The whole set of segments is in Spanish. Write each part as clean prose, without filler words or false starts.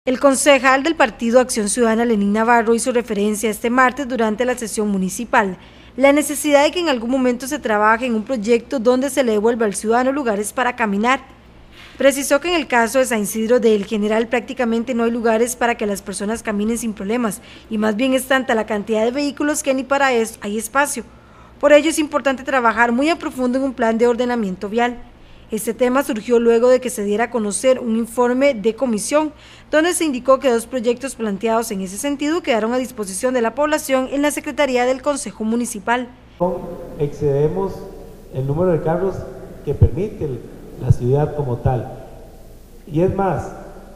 El concejal del Partido Acción Ciudadana, Lenín Navarro, hizo referencia este martes durante la sesión municipal la necesidad de que en algún momento se trabaje en un proyecto donde se le devuelva al ciudadano lugares para caminar. Precisó que en el caso de San Isidro de El General prácticamente no hay lugares para que las personas caminen sin problemas y más bien es tanta la cantidad de vehículos que ni para eso hay espacio. Por ello es importante trabajar muy a profundo en un plan de ordenamiento vial. Este tema surgió luego de que se diera a conocer un informe de comisión donde se indicó que 2 proyectos planteados en ese sentido quedaron a disposición de la población en la Secretaría del Consejo Municipal. Excedemos el número de carros que permite la ciudad como tal. Y es más,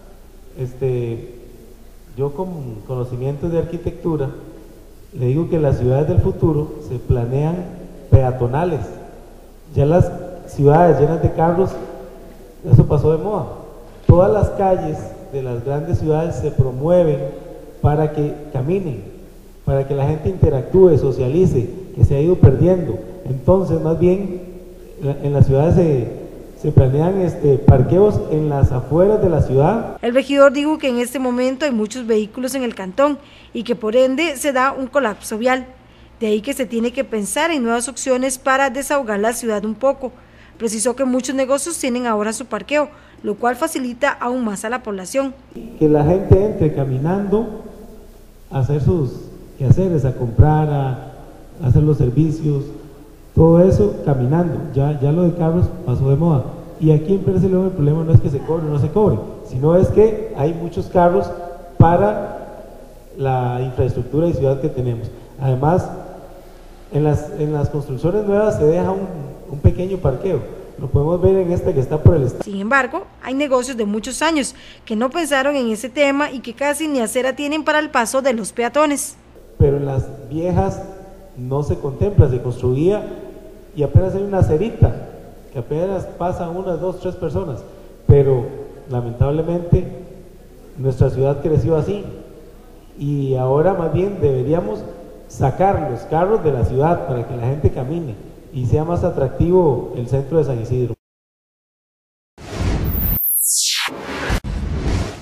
yo con conocimientos de arquitectura le digo que las ciudades del futuro se planean peatonales. Ya las ciudades llenas de carros, eso pasó de moda. Todas las calles de las grandes ciudades se promueven para que caminen, para que la gente interactúe, socialice, que se ha ido perdiendo. Entonces, más bien, en las ciudades se planean parqueos en las afueras de la ciudad. El regidor dijo que en este momento hay muchos vehículos en el cantón y que por ende se da un colapso vial. De ahí que se tiene que pensar en nuevas opciones para desahogar la ciudad un poco. Precisó que muchos negocios tienen ahora su parqueo, lo cual facilita aún más a la población. Que la gente entre caminando a hacer sus quehaceres, a comprar, a hacer los servicios, todo eso caminando. Ya lo de carros pasó de moda. Y aquí en Pérez Celedón el problema no es que se cobre o no se cobre, sino es que hay muchos carros para la infraestructura y ciudad que tenemos. Además, en las construcciones nuevas se deja un pequeño parqueo, lo podemos ver en que está por el estado. Sin embargo, hay negocios de muchos años que no pensaron en ese tema y que casi ni acera tienen para el paso de los peatones. Pero en las viejas no se contempla, se construía y apenas hay una acerita, que apenas pasan 1, 2, 3 personas, pero lamentablemente nuestra ciudad creció así y ahora más bien deberíamos sacar los carros de la ciudad para que la gente camine y sea más atractivo el centro de San Isidro.